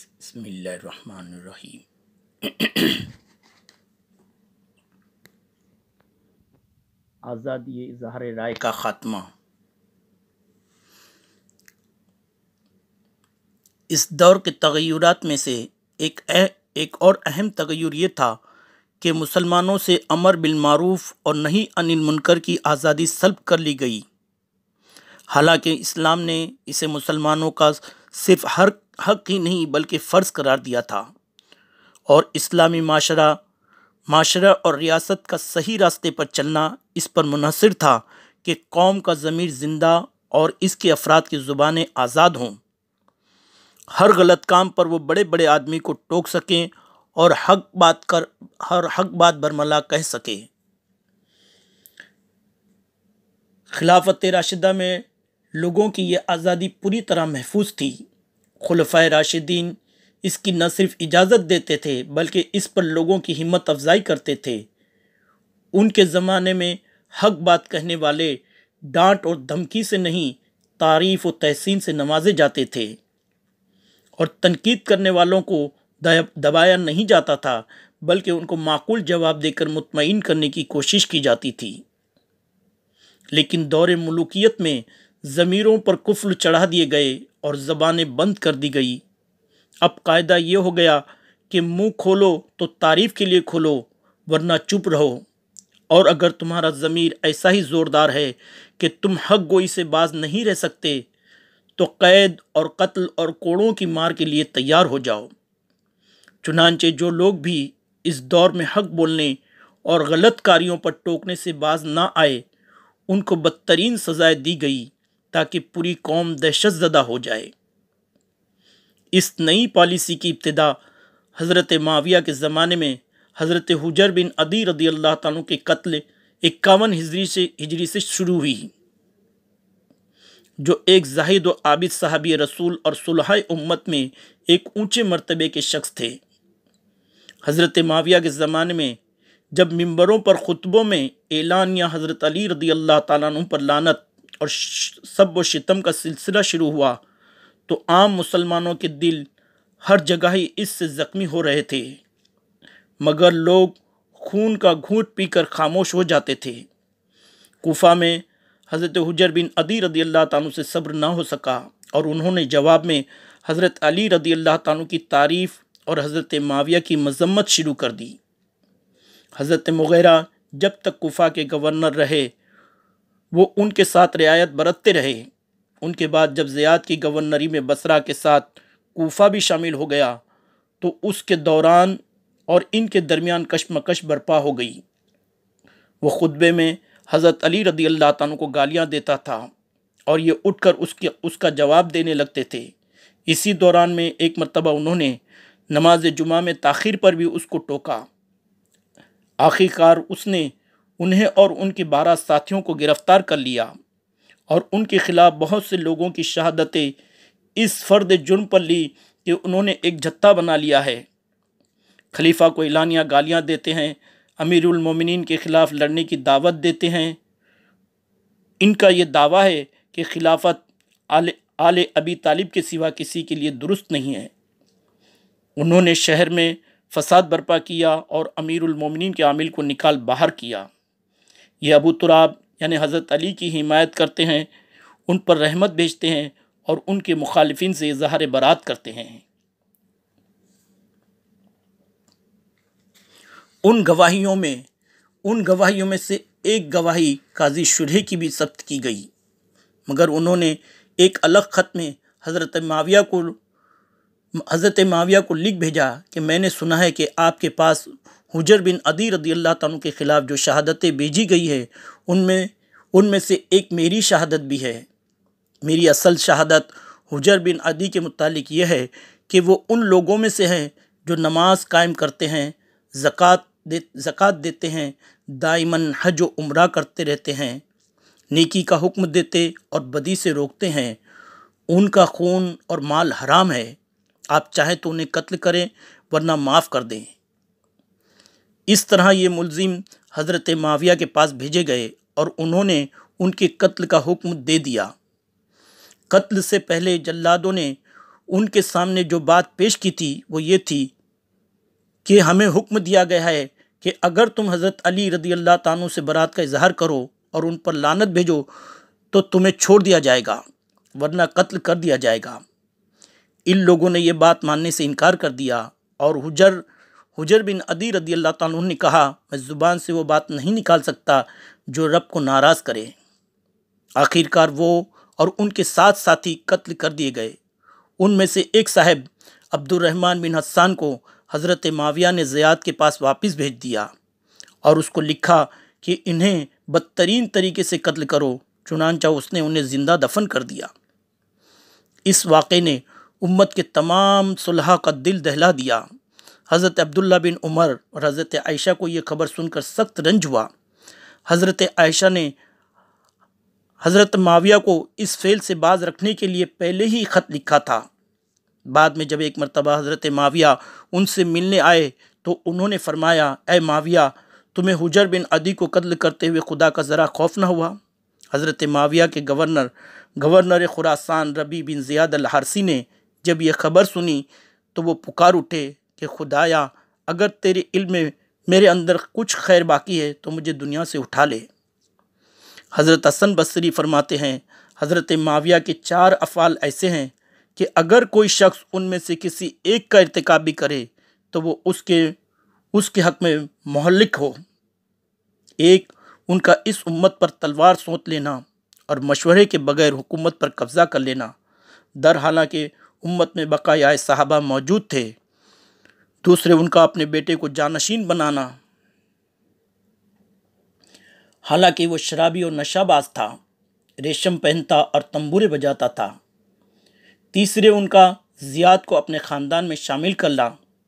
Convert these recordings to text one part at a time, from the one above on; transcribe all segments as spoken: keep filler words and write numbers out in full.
بسم اللہ الرحمن الرحیم۔ آزادی اظہار رائے کا خاتمہ۔ اس دور کے تغیرات میں سے ایک ایک اور اہم تغیر یہ تھا کہ مسلمانوں سے امر بالمعروف اور نہی عن المنکر کی آزادی سلب کر لی گئی۔ حالانکہ اسلام نے اسے مسلمانوں کا صرف حق حق ہی نہیں بلکہ فرض قرار دیا تھا، اور اسلامی معاشرہ معاشرہ اور ریاست کا صحیح راستے پر چلنا اس پر منحصر تھا کہ قوم کا ضمیر زندہ اور اس کے افراد کی زبانیں آزاد ہوں، ہر غلط کام پر وہ بڑے بڑے آدمی کو ٹوک سکیں اور حق بات کر ہر حق بات برملا کہہ سکے۔ خلافت راشدہ میں لوگوں کی یہ آزادی پوری طرح محفوظ تھی۔ خلفائے راشدین اس کی نہ صرف اجازت دیتے تھے بلکہ اس پر لوگوں کی ہمت افزائی کرتے تھے۔ ان کے زمانے میں حق بات کہنے والے ڈانٹ اور دھمکی سے نہیں، تعریف و تحسین سے نوازے جاتے تھے، اور تنقید کرنے والوں کو دبایا نہیں جاتا تھا بلکہ ان کو معقول جواب دے کر مطمئن کرنے کی کوشش کی جاتی تھی۔ لیکن دور ملوکیت میں ضمیروں پر قفل چڑھا دیے گئے اور زبانیں بند کر دی گئی۔ اب قاعدہ یہ ہو گیا کہ منہ کھولو تو تعریف کے لیے کھولو ورنہ چپ رہو، اور اگر تمہارا ضمیر ایسا ہی زوردار ہے کہ تم حق گوئی سے باز نہیں رہ سکتے تو قید اور قتل اور کوڑوں کی مار کے لیے تیار ہو جاؤ۔ چنانچہ جو لوگ بھی اس دور میں حق بولنے اور غلط کاریوں پر ٹوکنے سے باز نہ آئے ان کو بدترین سزائیں دی گئی تاکہ پوری قوم دہشت زدہ ہو جائے۔ اس نئی پالیسی کی ابتدا حضرت معاویہ کے زمانے میں حضرت حجر بن عدی رضی اللہ تعالیٰ کے قتل اکاون ہجری سے ہجری سے شروع ہوئی، جو ایک زاہد و عابد صحابی رسول اور صلحائے امت میں ایک اونچے مرتبے کے شخص تھے۔ حضرت معاویہ کے زمانے میں جب ممبروں پر خطبوں میں اعلان یا حضرت علی رضی اللہ تعالیٰ عنہ پر لعنت اور سب و شتم کا سلسلہ شروع ہوا تو عام مسلمانوں کے دل ہر جگہ ہی اس سے زخمی ہو رہے تھے، مگر لوگ خون کا گھونٹ پی کر خاموش ہو جاتے تھے۔ کوفہ میں حضرت حجر بن عدی رضی اللہ تعالیٰ سے صبر نہ ہو سکا اور انہوں نے جواب میں حضرت علی رضی اللہ تعالیٰ کی تعریف اور حضرت معاویہ کی مذمت شروع کر دی۔ حضرت مغیرہ جب تک کوفہ کے گورنر رہے وہ ان کے ساتھ رعایت برتتے رہے۔ ان کے بعد جب زیاد کی گورنری میں بصرہ کے ساتھ کوفہ بھی شامل ہو گیا تو اس کے دوران اور ان کے درمیان کشمکش برپا ہو گئی۔ وہ خطبے میں حضرت علی رضی اللہ تعالیٰ کو گالیاں دیتا تھا اور یہ اٹھ کر اس کے اس کا جواب دینے لگتے تھے۔ اسی دوران میں ایک مرتبہ انہوں نے نماز جمعہ میں تاخیر پر بھی اس کو ٹوکا۔ آخر کار اس نے انہیں اور ان کے بارہ ساتھیوں کو گرفتار کر لیا اور ان کے خلاف بہت سے لوگوں کی شہادتیں اس فرد جرم پر لی کہ انہوں نے ایک جتھا بنا لیا ہے، خلیفہ کو اعلانیہ گالیاں دیتے ہیں، امیر المومنین کے خلاف لڑنے کی دعوت دیتے ہیں۔ ان کا یہ دعویٰ ہے کہ خلافت آل آل ابی طالب کے سوا کسی کے لیے درست نہیں ہے۔ انہوں نے شہر میں فساد برپا کیا اور امیر المومنین کے عامل کو نکال باہر کیا۔ یہ ابو تراب یعنی حضرت علی کی حمایت کرتے ہیں، ان پر رحمت بھیجتے ہیں اور ان کے مخالفین سے اظہار برات کرتے ہیں۔ ان گواہیوں میں ان گواہیوں میں سے ایک گواہی قاضی شرح کی بھی ثبت کی گئی، مگر انہوں نے ایک الگ خط میں حضرت معاویہ کو حضرت معاویہ کو لکھ بھیجا کہ میں نے سنا ہے کہ آپ کے پاس حجر بن عدی رضی اللہ تعالیٰ کے خلاف جو شہادتیں بھیجی گئی ہے ان میں ان میں سے ایک میری شہادت بھی ہے۔ میری اصل شہادت حجر بن عدی کے متعلق یہ ہے کہ وہ ان لوگوں میں سے ہیں جو نماز قائم کرتے ہیں، زکوٰۃ دے زکوٰۃ دیتے ہیں، دائماً حج و عمرہ کرتے رہتے ہیں، نیکی کا حکم دیتے اور بدی سے روکتے ہیں، ان کا خون اور مال حرام ہے، آپ چاہیں تو انہیں قتل کریں ورنہ معاف کر دیں۔ اس طرح یہ ملزم حضرت معاویہ کے پاس بھیجے گئے اور انہوں نے ان کے قتل کا حکم دے دیا۔ قتل سے پہلے جلادوں نے ان کے سامنے جو بات پیش کی تھی وہ یہ تھی کہ ہمیں حکم دیا گیا ہے کہ اگر تم حضرت علی رضی اللہ تعالیٰ عنہ سے برات کا اظہار کرو اور ان پر لعنت بھیجو تو تمہیں چھوڑ دیا جائے گا ورنہ قتل کر دیا جائے گا۔ ان لوگوں نے یہ بات ماننے سے انکار کر دیا اور حجر حجر بن عدی رضی اللہ تعالیٰ عنہ نے کہا میں زبان سے وہ بات نہیں نکال سکتا جو رب کو ناراض کرے۔ آخر کار وہ اور ان کے ساتھ ساتھی قتل کر دیے گئے۔ ان میں سے ایک صاحب عبد الرحمن بن حسان کو حضرت معاویہ نے زیاد کے پاس واپس بھیج دیا اور اس کو لکھا کہ انہیں بدترین طریقے سے قتل کرو، چنانچہ اس نے انہیں زندہ دفن کر دیا۔ اس واقعے نے امت کے تمام صلحاء کا دل دہلا دیا۔ حضرت عبداللہ بن عمر اور حضرت عائشہ کو یہ خبر سن کر سخت رنج ہوا۔ حضرت عائشہ نے حضرت معاویہ کو اس فعل سے باز رکھنے کے لیے پہلے ہی خط لکھا تھا۔ بعد میں جب ایک مرتبہ حضرت معاویہ ان سے ملنے آئے تو انہوں نے فرمایا اے معاویہ تمہیں حجر بن عدی کو قتل کرتے ہوئے خدا کا ذرا خوف نہ ہوا؟ حضرت معاویہ کے گورنر گورنر خراسان ربیع بن زیاد الحارثی نے جب یہ خبر سنی تو وہ پکار اٹھے کہ خدایا اگر تیرے علم میں میرے اندر کچھ خیر باقی ہے تو مجھے دنیا سے اٹھا لے۔ حضرت حسن بصری فرماتے ہیں حضرت معاویہ کے چار افعال ایسے ہیں کہ اگر کوئی شخص ان میں سے کسی ایک کا ارتکاب بھی کرے تو وہ اس کے اس کے حق میں مہلک ہو۔ ایک، ان کا اس امت پر تلوار سونت لینا اور مشورے کے بغیر حکومت پر قبضہ کر لینا، در حالانکہ امت میں بقایائے صحابہ موجود تھے۔ دوسرے، ان کا اپنے بیٹے کو جانشین بنانا، حالانکہ وہ شرابی اور نشہ باز تھا، ریشم پہنتا اور تنبورے بجاتا تھا۔ تیسرے، ان کا زیاد کو اپنے خاندان میں شامل کرنا،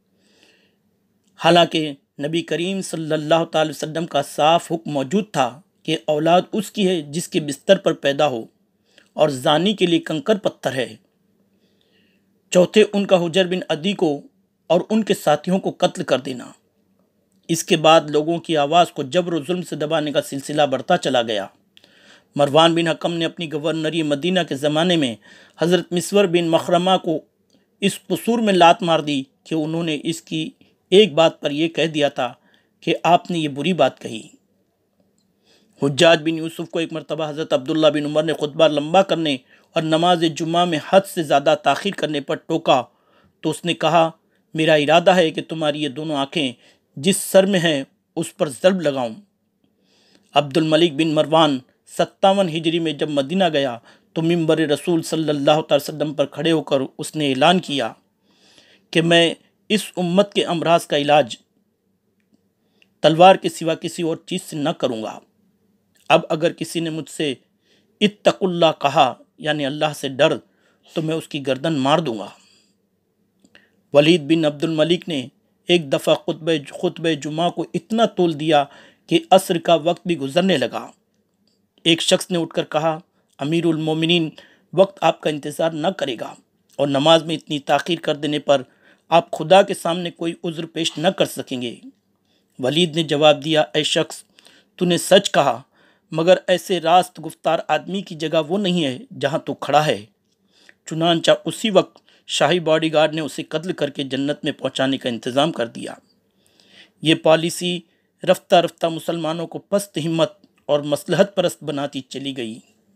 حالانکہ نبی کریم صلی اللہ تعالی وسلم کا صاف حکم موجود تھا کہ اولاد اس کی ہے جس کے بستر پر پیدا ہو اور زانی کے لیے کنکر پتھر ہے۔ چوتھے، ان کا حجر بن عدی کو اور ان کے ساتھیوں کو قتل کر دینا۔ اس کے بعد لوگوں کی آواز کو جبر و ظلم سے دبانے کا سلسلہ بڑھتا چلا گیا۔ مروان بن حکم نے اپنی گورنری مدینہ کے زمانے میں حضرت مسور بن مخرمہ کو اس قصور میں لات مار دی کہ انہوں نے اس کی ایک بات پر یہ کہہ دیا تھا کہ آپ نے یہ بری بات کہی۔ حجاج بن یوسف کو ایک مرتبہ حضرت عبداللہ بن عمر نے خطبہ لمبا کرنے اور نماز جمعہ میں حد سے زیادہ تاخیر کرنے پر ٹوکا تو اس نے کہا میرا ارادہ ہے کہ تمہاری یہ دونوں آنکھیں جس سر میں ہیں اس پر ضرب لگاؤں۔ عبد الملک بن مروان ستاون ہجری میں جب مدینہ گیا تو ممبر رسول صلی اللہ تعالی وسلم پر کھڑے ہو کر اس نے اعلان کیا کہ میں اس امت کے امراض کا علاج تلوار کے سوا کسی اور چیز سے نہ کروں گا۔ اب اگر کسی نے مجھ سے اتق اللہ کہا یعنی اللہ سے ڈر تو میں اس کی گردن مار دوں گا۔ ولید بن عبد الملک نے ایک دفعہ خطبہ خطبہ جمعہ کو اتنا طول دیا کہ عصر کا وقت بھی گزرنے لگا۔ ایک شخص نے اٹھ کر کہا امیر المومنین وقت آپ کا انتظار نہ کرے گا اور نماز میں اتنی تاخیر کر دینے پر آپ خدا کے سامنے کوئی عذر پیش نہ کر سکیں گے۔ ولید نے جواب دیا اے شخص تو نے سچ کہا مگر ایسے راست گفتار آدمی کی جگہ وہ نہیں ہے جہاں تو کھڑا ہے۔ چنانچہ اسی وقت شاہی باڈی گارڈ نے اسے قتل کر کے جنت میں پہنچانے کا انتظام کر دیا۔ یہ پالیسی رفتہ رفتہ مسلمانوں کو پست ہمت اور مصلحت پرست بناتی چلی گئی۔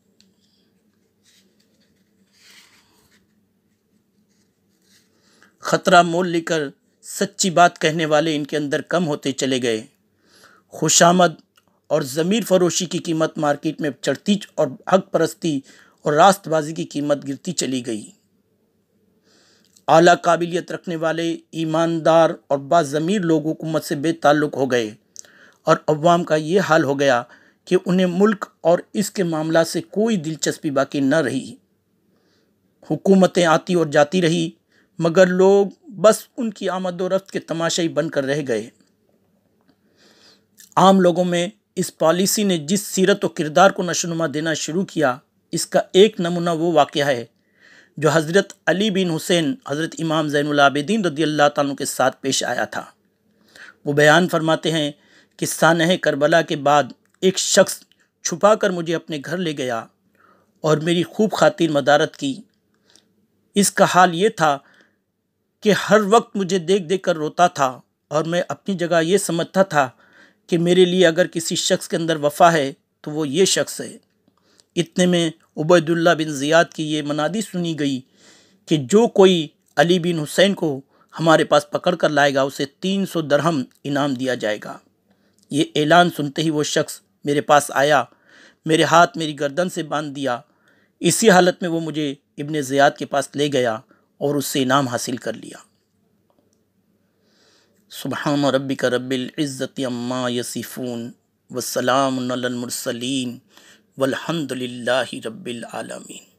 خطرہ مول لے کر سچی بات کہنے والے ان کے اندر کم ہوتے چلے گئے۔ خوشامد اور ضمیر فروشی کی قیمت مارکیٹ میں چڑھتی اور حق پرستی اور راست بازی کی قیمت گرتی چلی گئی۔ اعلیٰ قابلیت رکھنے والے ایماندار اور باضمیر لوگ حکومت سے بے تعلق ہو گئے اور عوام کا یہ حال ہو گیا کہ انہیں ملک اور اس کے معاملات سے کوئی دلچسپی باقی نہ رہی۔ حکومتیں آتی اور جاتی رہی مگر لوگ بس ان کی آمد و رفت کے تماشائی بن کر رہ گئے۔ عام لوگوں میں اس پالیسی نے جس سیرت و کردار کو نشوونما دینا شروع کیا اس کا ایک نمونہ وہ واقعہ ہے جو حضرت علی بن حسین حضرت امام زین العابدین رضی اللہ تعالیٰ عنہ کے ساتھ پیش آیا تھا۔ وہ بیان فرماتے ہیں کہ سانحہ کربلا کے بعد ایک شخص چھپا کر مجھے اپنے گھر لے گیا اور میری خوب خاطر مدارت کی۔ اس کا حال یہ تھا کہ ہر وقت مجھے دیکھ دیکھ کر روتا تھا، اور میں اپنی جگہ یہ سمجھتا تھا کہ میرے لیے اگر کسی شخص کے اندر وفا ہے تو وہ یہ شخص ہے۔ اتنے میں عبید اللہ بن زیاد کی یہ منادی سنی گئی کہ جو کوئی علی بن حسین کو ہمارے پاس پکڑ کر لائے گا اسے تین سو درہم انعام دیا جائے گا۔ یہ اعلان سنتے ہی وہ شخص میرے پاس آیا، میرے ہاتھ میری گردن سے باندھ دیا۔ اسی حالت میں وہ مجھے ابن زیاد کے پاس لے گیا اور اس سے انعام حاصل کر لیا۔ سبحان ربک رب العزت عما یصفون والسلام علی المرسلین والحمد للہ رب العالمین۔